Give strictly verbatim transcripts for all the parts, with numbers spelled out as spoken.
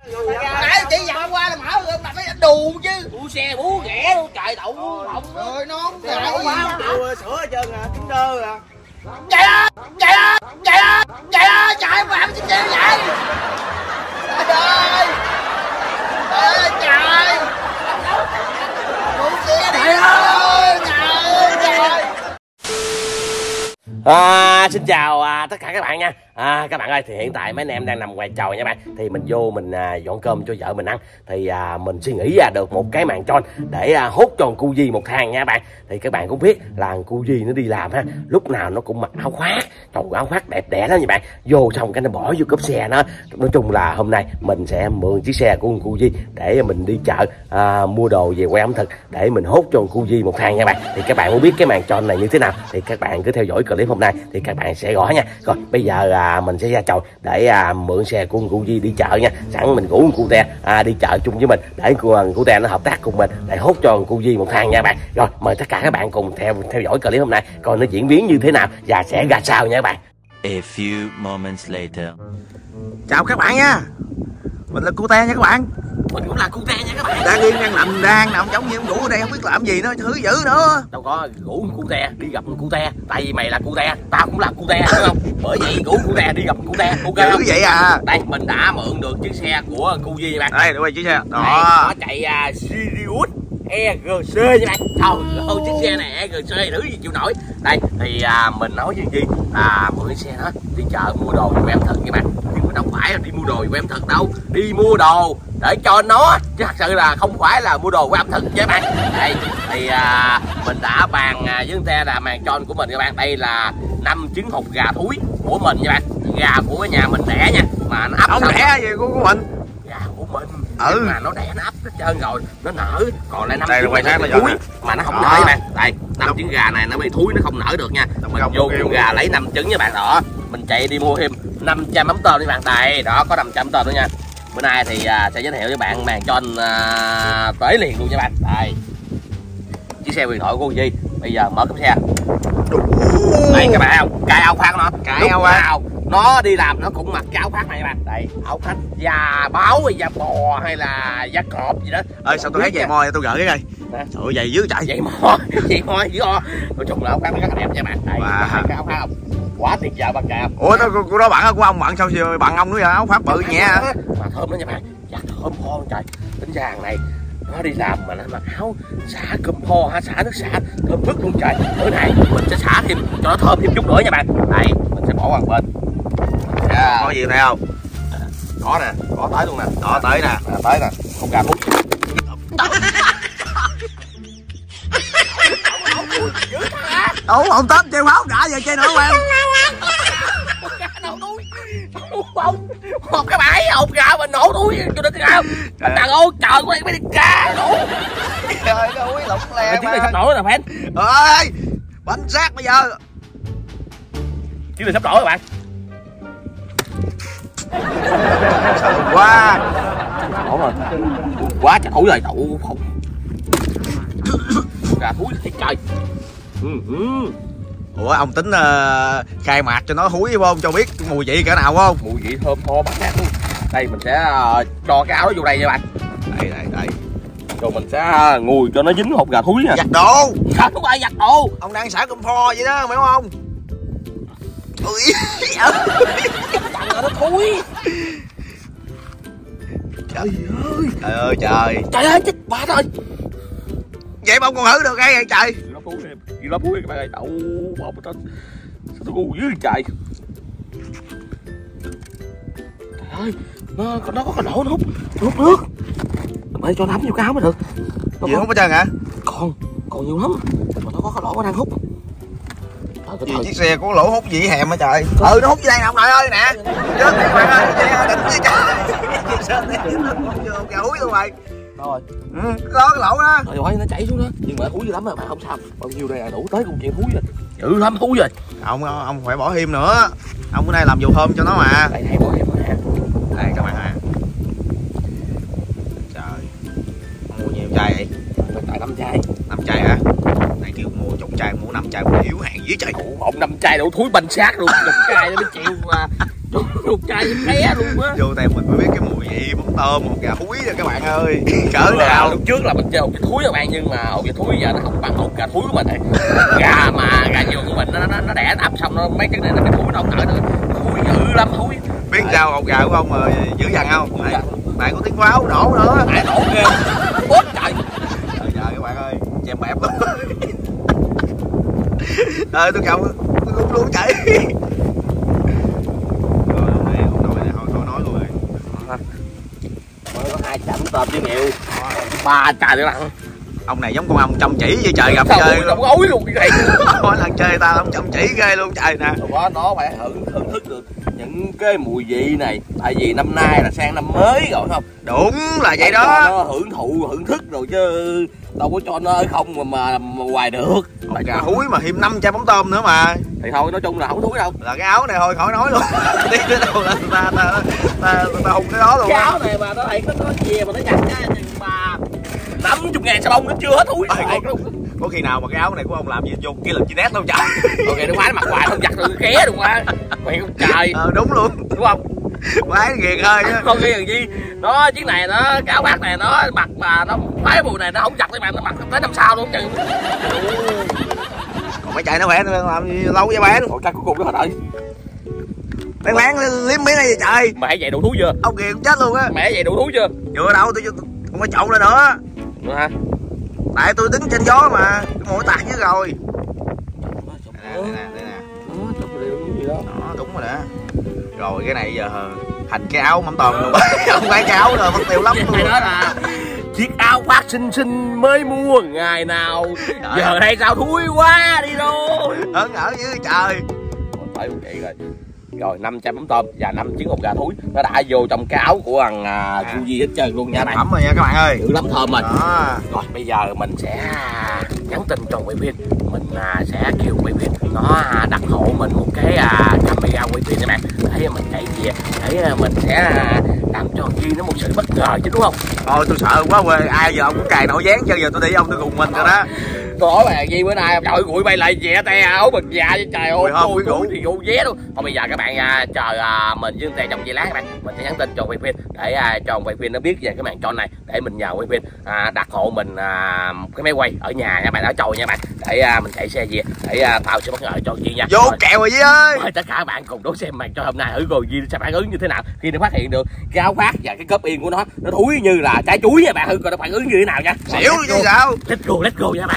Nãy chị dặn qua là mở rồi mà phải đù chứ. Bú xe bú ghẻ luôn trời đậu họng. Rồi nón trời quá. Sữa hết trơn à, trứng đơ à. Chạy ơi, chạy ơi, chạy ơi, chạy ơi, chạy mà làm gì vậy? Trời ơi. Trời ơi trời. Bú xe trời ơi, trời trời. À, xin chào à, tất cả các bạn nha. À, các bạn ơi, thì hiện tại mấy anh em đang nằm ngoài trời nha bạn. Thì mình vô mình à, dọn cơm cho vợ mình ăn. Thì à, mình suy nghĩ ra được một cái màn tròn để à, hốt cho con cu Di một thang nha bạn. Thì các bạn cũng biết là cu Di nó đi làm ha, lúc nào nó cũng mặc áo khoác. Trời, áo khoác đẹp đẽ lắm nha bạn. Vô xong cái nó bỏ vô cốp xe nó. Nói chung là hôm nay mình sẽ mượn chiếc xe của con cu Di để mình đi chợ à, mua đồ về quay ẩm thực để mình hốt cho con cu Di một thang nha bạn. Thì các bạn muốn biết cái màn tròn này như thế nào thì các bạn cứ theo dõi clip hôm nay thì các bạn sẽ rõ nha. Rồi bây giờ à, mình sẽ ra chợ để à, mượn xe của cu Di đi chợ nha. Sẵn mình rủ cu Te à, đi chợ chung với mình để cu Te nó hợp tác cùng mình để hốt cho cu Di một thang nha bạn. Rồi mời tất cả các bạn cùng theo theo dõi clip hôm nay coi nó diễn biến như thế nào và sẽ ra sao nha các bạn. A few moments later. Chào các bạn nha. Mình là cu Te nha các bạn. Mình cũng là cu Te nha các bạn. Đang yên đang nằm đang nằm giống như ông rủ ở đây không biết làm gì nữa, thứ dữ nữa. Đâu có rủ cu Te đi gặp cu Te, tại vì mày là cu Te, tao cũng là cu Te đúng không? Bởi vậy rủ cu Te đi gặp cu Te, ok không? Dữ vậy à. Đây mình đã mượn được chiếc xe của cu Di bạn. Đây, đây chiếc xe. Đó. Đây, nó chạy uh, Sirius e giê xê nha bạn. Trời ơi, chiếc xe này e giê xê thứ gì chịu nổi. Đây thì uh, mình nói với Di là mượn cái xe đó đi chợ mua đồ của em thật nha bạn. Nhưng mà đâu phải là đi mua đồ của em thật đâu, đi mua đồ để cho nó, chứ thật sự là không phải là mua đồ của ẩm thực nha bạn. Đây thì à, mình đã bàn à, với Te là màn tròn của mình các bạn. Đây là năm trứng hột gà thúi của mình nha bạn, gà của cái nhà mình đẻ nha, mà nó ấp không đẻ gì của, của mình, gà của mình. Ừ. Nhưng mà nó đẻ nó ấp hết trơn rồi, nó nở, còn lại năm trứng nó bị thúi mà nó không nở nha bạn. Đây năm trứng gà này nó bị thúi, nó không nở được nha. Mình vô kêu gà lấy năm trứng nha bạn. Đó mình chạy đi mua thêm năm trăm mắm tôm đi bạn. Đây đó có năm trăm tôm nữa nha. Bữa nay thì à, sẽ giới thiệu với bạn màn tròn à, tới liền luôn nha bạn. Đây chiếc xe huyền thoại của cô Di. Bây giờ mở cốp xe. Đây các bạn không, cài áo khoác nó, cài áo khoác nó đi làm nó cũng mặc cái áo khoác này các bạn. Đây áo khoác da báo hay da bò hay là da cọp gì đó. Ơi sao tôi thấy giày mo tôi gỡ cái đây. Trời giày dưới chạy. Giày mo, giày mo dưới o. Nói chung là áo khoác nó rất là đẹp nha bạn. Đây wow. Cái áo khoác không quá tuyệt vời bạn kìa. Ủa nó của đó bạn của ông bạn sao bạn ông nữa vậy? Áo khoác bự nhẹ mà thơm đó nha bạn, da thơm pho trời. Tính ra hàng này nó đi làm mà nó mặc áo xả cơm pho ha, xả nước xả thơm phức luôn trời. Bữa nay mình sẽ xả thêm cho nó thơm thêm chút nữa nha bạn. Đây mình sẽ bỏ qua một bên. Yeah. Có gì thấy không? À, có nè, có tới luôn nè. Đó tới nè, à, tới nè, không gà phút. Ủa không tóm chơi pháo đã giờ chơi nữa quen. Không, một cái bãi hột gà mà nổ túi cho nó cái không. Trời ơi, trời ơi mấy con cá nổ. Trời ơi, lủng lè. Chiếc này sắp nổ rồi nè fan. Ơi, bánh xác bây giờ. Chiếc này sắp nổ rồi bạn. Sợ quá. Nổ rồi. Quá trời thúi rồi, đậu không. Gà thúi thiệt trời. Ừ, ừ. Ủa ông tính uh, khai mạc cho nó húi không, cho biết mùi vị cỡ nào không? Mùi vị thơm tho bắt luôn. Đây mình sẽ uh, cho cái áo đó vô đây nha bạn. Đây đây đây. Rồi mình sẽ uh, ngùi cho nó dính hột gà thúi nha. Giặt đồ. Sao không ai giặt đồ? Ông đang xả cơm pho vậy đó, phải không? Ui. Chẳng là nó thúi. Trời ơi. Trời ơi trời. Trời ơi chết bà rồi. Vậy mà ông còn thử được hay vậy trời? Gì nó thúi em, gì nó thúi các bạn ơi, đậu bột tên. Sao tôi ngu dưới trời. Trời ơi, nó nó có cái lỗ nó hút, nó hút nước. Phải cho nó thấm vô cái áo mới được. Nó gì hút hết trơn hả? Còn, còn nhiều lắm. Mà nó có cái lỗ nó đang hút. Trời, gì, chiếc xe có lỗ hút gì hèm hả trời? Ừ nó hút dưới đây nè ông nội ơi nè. Chết đi các bạn ơi, xe đỉnh với trời. Chiếc xe này nó hút vô gà húi luôn rồi. Rồi. Ừ, có cái lỗ đó. Rồi ơi nó chảy xuống đó. Nhưng mà thúi dữ lắm rồi bạn không sao. Bao nhiêu đây là đủ tới công chuyện thúi rồi. Dữ lắm thúi rồi. Ông ông phải bỏ thêm nữa. Ông bữa nay làm dù thơm cho nó mà. Đây hay bỏ thêm nữa ha. Đây các bạn à. Trời. Mua nhiều chai vậy? Tại năm chai. năm chai hả? Này kêu mua chục chai, mua năm chai, mua yếu hàng dưới trời. Một năm chai đủ thúi banh xác luôn. Chục chai nó mới chịu mà. Chục chai với té luôn á. Vô tay mình mới biết cái mùi vị tôm, ổ gà thúi rồi các bạn ơi. Cỡ nào lúc trước là mình chơi ổ gà thúi các bạn, nhưng mà ổ gà thúi giờ nó không bằng ổ gà thúi của mình. Gà mà gà vườn của mình nó nó, nó đẻ ấp xong nó mấy cái này nó cái thúi nó không nở nữa, thúi dữ lắm thúi. Biết sao ổ gà của ông mà dữ dằn không? Tại, tại có tiếng pháo nổ nữa. Tại nổ ghê, bốt trời. Trời trời các bạn ơi, chèm bẹp luôn. Ờ tôi cầm tôi cũng luôn chạy. Rồi này ông nội này thôi thôi nói luôn rồi. Mới có hai chẩm tôm với nghèo ba trời nữa bạn. Ông này giống con ông chăm chỉ với trời gặp sao chơi không gối luôn cái này. Mỗi lần chơi ta ông chăm chỉ ghê luôn trời nè. Đó, nó phải hưởng thưởng thức được những cái mùi vị này, tại vì năm nay là sang năm mới rồi không? Đúng là vậy đó. đó. Nó hưởng thụ hưởng thức rồi chứ đâu có cho nó ở không mà, mà, mà hoài được. Ổ gà thúi mà thêm năm chai bóng tôm nữa mà. Thì thôi nói chung là không thúi đâu. Là cái áo này thôi khỏi nói luôn. Đi tới đâu là ta ta ta ta hùng cái đó luôn. Cái áo này mà nó thiệt nó về mà nó giặt ra nhưng mà năm mươi ngàn xà bông nó chưa hết thúi. Có, có khi nào mà cái áo này của ông làm gì vô kia là chi nét đâu trời. Ok nó khoái nó mặc hoài không giặt được ké đúng không? Mày không trời. Ờ đúng luôn. Đúng không? Quái nghiệt hơi á. Không ghi làm gì. Nó chiếc này nó cái áo khoác này nó mặc mà nó khoái mùa này nó không giặt tới bạn nó mặc tới năm sau luôn chừng. Còn mấy chạy nó khỏe nó làm gì lâu vậy bạn? Còn cuối cùng nó hết rồi. Bạn bán liếm miếng này vậy trời. Mày hãy dậy đủ thú chưa? Ông kìa cũng chết luôn á. Mẹ dậy đủ thú chưa? Chưa đâu, tôi không có trộn lên nữa. Nữa hả? Tại tôi đứng trên gió mà, cái mũi tạt dưới rồi. Đây nè, đây nè. Đó, chụp điều gì đó. Đó, đúng rồi đó. Rồi cái này giờ thành cái áo mắm tôm luôn. Không phải cái áo rồi, mất tiêu lắm luôn. Đó là chiếc áo khoác xinh xinh mới mua ngày nào. Trời giờ đây sao thúi quá đi thôi. Hớn hở dưới trời. Phải vậy rồi. Rồi năm trăm mắm tôm và năm trứng ốc gà thúi nó đã vô trong cái áo của thằng Chu Di hết trơn luôn nha bạn. Phẩm rồi nha các bạn ơi. Dữ lắm thơm rồi. Đó. Rồi bây giờ mình sẽ nhắn tin cho quay phim, mình sẽ kêu quay phim nó đặt hộ mình một cái camera quay phim các bạn, để mình chạy về để mình sẽ làm cho Di nó một sự bất ngờ chứ đúng không? Thôi tôi sợ quá quê, ai giờ ông cũng cài nổi dán cho giờ tôi đi ông tôi cùng mình rồi đó. Tôi hỏi bạn Di bữa nay trời gụi bay lại dẻ te áo bực dạ với trời ơi tôi tôi thì vô vé luôn. Thôi bây giờ các bạn à, chờ à, mình với tè trong giây lát các bạn, mình sẽ nhắn tin cho quay phim để à, cho quay phim nó biết về cái màn tròn này để mình nhờ quay phim à, đặt hộ mình à, cái máy quay ở nhà nha bạn, ở chòi nha bạn, để à, mình chạy xe về để à, tạo sự bất ngờ cho Di nha. Vô rồi, kèo rồi Di ơi. Mời tất cả các bạn cùng đón xem màn tròn hôm nay thử rồi Di sẽ phản ứng như thế nào khi nó phát hiện được cái áo khoác và cái cốp yên của nó nó thúi như là trái chuối nha bạn, thử coi nó phản ứng như thế nào nha. Xỉu chứ sao. Let's go, let's go nha bạn.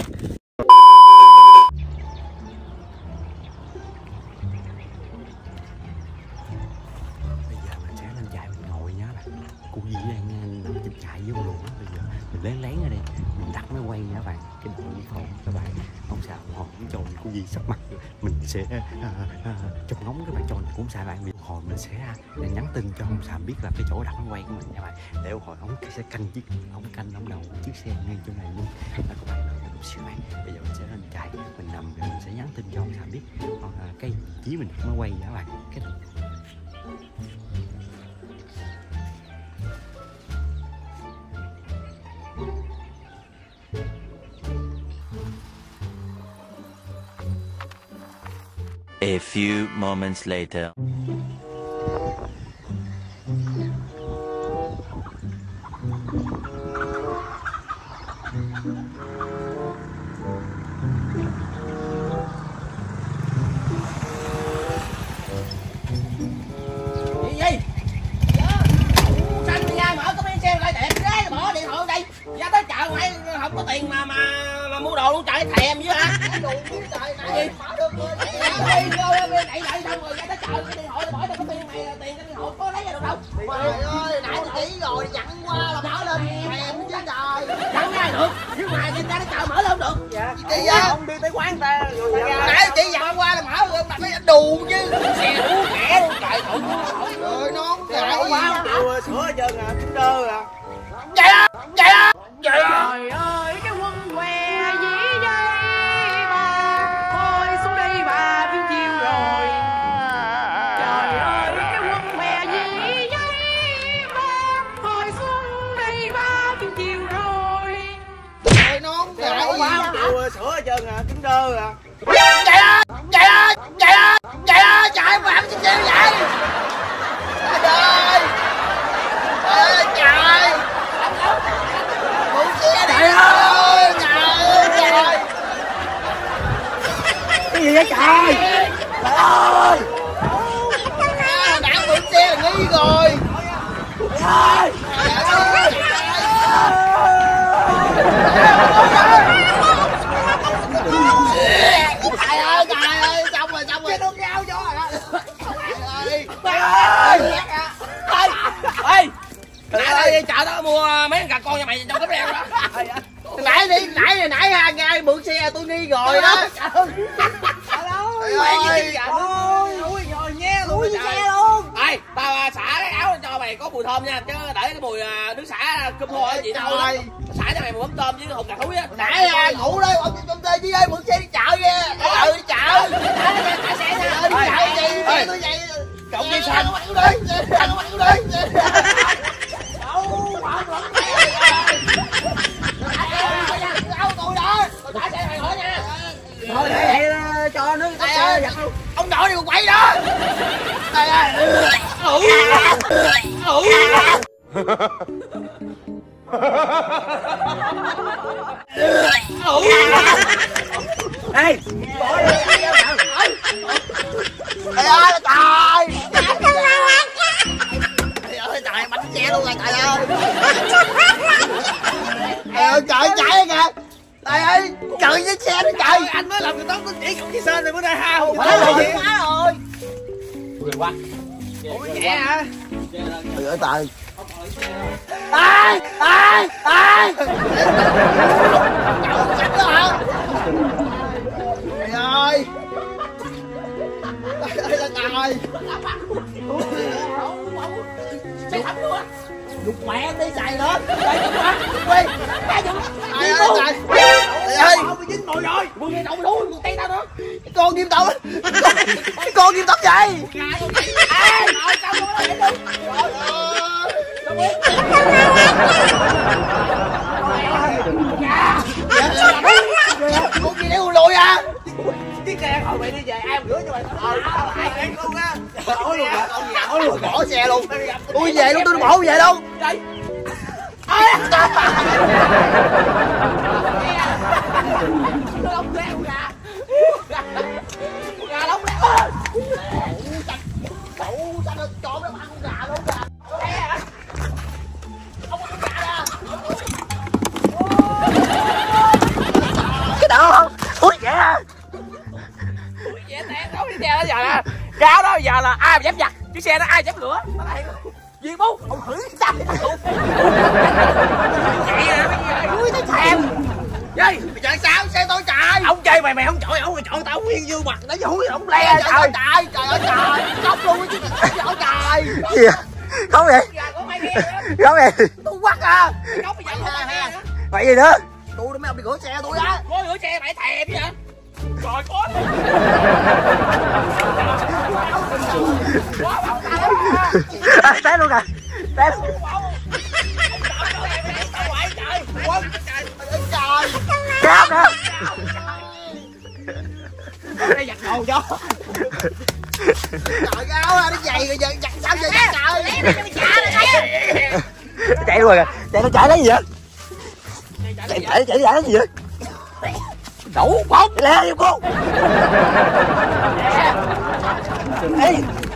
Cô Di đang nằm trên trại với con luồn á, bây giờ mình lén lén ở đây mình đặt máy quay nha các bạn, cái đội phòng các bạn không sao hồi cũng tròn cô Di sắp mặt mình sẽ à, à, trong ngóng cái bạn tròn cũng xài bạn, hồi mình sẽ à, nhắn tin cho ông Sàm biết là cái chỗ đặt máy quay của mình nha bạn, để hồi ông sẽ canh chiếc ông canh ông đầu chiếc xe ngay chỗ này luôn. Là các bạn đợi một xíu này, bây giờ mình sẽ lên trại mình nằm rồi mình sẽ nhắn tin cho ông Sàm biết à, cái chỉ mình đặt máy quay nha các bạn. Cái A few moments later. Không có tiền mà mà mà mua đồ luôn trời, thèm chứ hả? Đồ trời này mở được rồi. Đi vô đẩy đẩy xong rồi ra tới chợ điện thoại bỏ cho có tiền này tiền cái điện thoại có lấy ra được đâu. Trời ơi, nãy tôi chỉ rồi chặn qua là mở lên thèm chứ trời. Chặn ra được, nhưng mà đi ra tới chợ mở lên không được. Dạ. Chị á, không đi tới quán ta rồi. Nãy chị dặn qua là mở rồi đặt lấy đù chứ. Xe đú rẻ luôn trời khủng. Trời nón trời quá chịu sữa hết trơn à, trứng đơ à. Chạy á, chạy á. Trời ơi cái quân què dĩ dây bà thôi xuống đây bà phim chiều rồi. Trời ơi cái quân què dĩ dây bà thôi xuống đây bà phim chiều rồi. Trời nón trời quá chịu sữa hết trơn à, trứng đơ à. Chạy ơi chạy ơi chạy ơi chạy ơi chạy bà phim chiều vậy. Trời ơi trời ơi. Trời ơi, trời ơi, xong rồi, xong rồi. Cái đốt dao vô rồi đó. Trời ơi. Ê, nãy đi chợ đó mua mấy con gà con cho mày trong cái đeo đó. Nãy đi, nãy nãy hai ngay mượn xe tôi đi rồi đó. Trời ơi. Ui rồi nhé luôn. Ui xe luôn. Ê, tao xả cái áo cho mày có mùi thơm nha, chứ để cái mùi nước xả cơm khô á chị đâu đó. Xả cho mày mùi mắm tôm với hột cà thúi á. Nãy ngủ đây, ông trong đây đi ơi, mượn xe đi chợ nha. Ừ, đi chợ. Đi chợ gì? Tôi vậy. Cộng đi xanh. Ăn đi. Ăn đi. Đâu, bỏ lắm. Đâu tôi đó. Tôi xả xe mày nữa nha. Thôi để vậy cho nước tắt xe giặt luôn. Ông nội này còn quậy đó. Đây ơi. Ê, Trời ơi trời. Trời ơi trời, bánh xe luôn rồi trời ơi. Trời ơi trời, chạy kìa. Trời ơi, trời với xe đó trời. anh mới làm người tốt tôi chỉ cộng với sên rồi bữa nay ha. Không Quá rồi, quá rồi. Ui quá. Ủa nhẹ hả? Trời ơi trời. Ai, ai, ai. Chậu sạch đó hả? Trời ơi. Trời ơi là trời. Xe thấm luôn á. Dục mẹ đi xài nữa. Trời ơi, Quy. Trời ơi trời. Trời ơi. Ông bị dính mồi rồi. Mười ngàn đồng luôn, một tay tao nữa. Cái con kim tông. Cái con kim tông vậy? Gà con gì? Ê, rồi sao luôn đó vậy đi. Trời ơi. Đâu biết. Con gì để lùi à? Cái xe hồi mày đi về ai rửa cho mày. Ờ, ai ăn luôn á. Bỏ luôn hả? Bỏ luôn, bỏ xe luôn. Tôi về luôn, tôi bỏ về luôn. Đây. Lông leo gà. Gà lông leo. Đậu xanh ơi, trộn nó ăn con gà luôn kìa. Cái đó không? Ui dạ. Dễ tẹt đâu cái xe đó giờ nè. Cáo đó giờ là ai mà dám giặt, chiếc xe đó ai dám rửa. Duy bố, ông hủy cái tay luôn. Vậy à, Ui nó thèm. Gì? Mày chạy sao? Xe tôi chạy. Ông chơi mày mày không chọi ổng, mày chọi tao nguyên vô mặt nó húi ổng le Trời trời. ơi trời, trời ơi trời. Khóc luôn chứ. Trời ơi trời. Gì vậy? Không vậy? Gà của mày nghe đó. Không vậy? Tôi quắc à. Mày khóc bây giờ không mày nghe nữa. Vậy gì nữa? Tôi đã mấy ông đi rửa xe tôi á. Có rửa xe mày thèm vậy? Rồi có. Quá bóng ta lắm à. À, té luôn kìa. Té luôn. Trời, quân trời. Trời. Cáp nè. Đây giặt đồ cho. Trời cái áo ra nó dày rồi giờ giặt sao giờ giặt trời. Nó chạy luôn rồi kìa. Chạy nó chạy lấy gì vậy? Chạy chạy chạy chạy lấy gì vậy? Đủ bóng. Lẹ đi cô. Ê,